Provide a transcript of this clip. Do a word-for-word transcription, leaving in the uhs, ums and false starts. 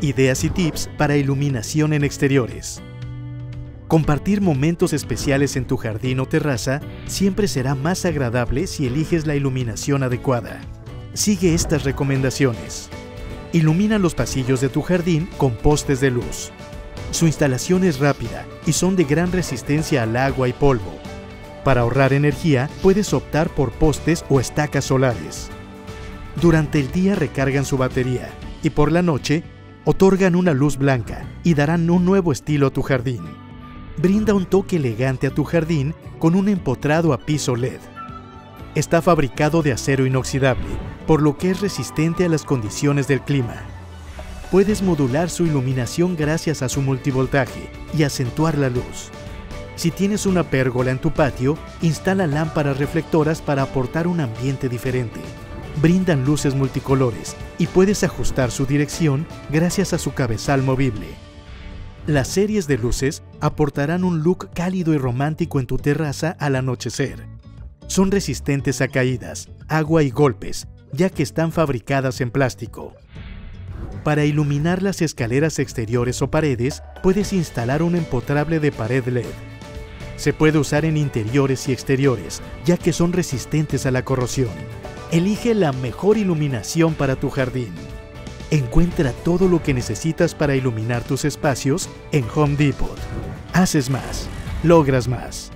ideas y tips para iluminación en exteriores. Compartir momentos especiales en tu jardín o terraza siempre será más agradable si eliges la iluminación adecuada. Sigue estas recomendaciones. Ilumina los pasillos de tu jardín con postes de luz. Su instalación es rápida y son de gran resistencia al agua y polvo. Para ahorrar energía, puedes optar por postes o estacas solares. Durante el día recargan su batería y por la noche otorgan una luz blanca y darán un nuevo estilo a tu jardín. Brinda un toque elegante a tu jardín con un empotrado a piso L E D. Está fabricado de acero inoxidable, por lo que es resistente a las condiciones del clima. Puedes modular su iluminación gracias a su multivoltaje y acentuar la luz. Si tienes una pérgola en tu patio, instala lámparas reflectoras para aportar un ambiente diferente. Brindan luces multicolores y puedes ajustar su dirección gracias a su cabezal movible. Las series de luces aportarán un look cálido y romántico en tu terraza al anochecer. Son resistentes a caídas, agua y golpes, ya que están fabricadas en plástico. Para iluminar las escaleras exteriores o paredes, puedes instalar un empotrable de pared L E D. Se puede usar en interiores y exteriores, ya que son resistentes a la corrosión. Elige la mejor iluminación para tu jardín. Encuentra todo lo que necesitas para iluminar tus espacios en Home Depot. Haces más, logras más.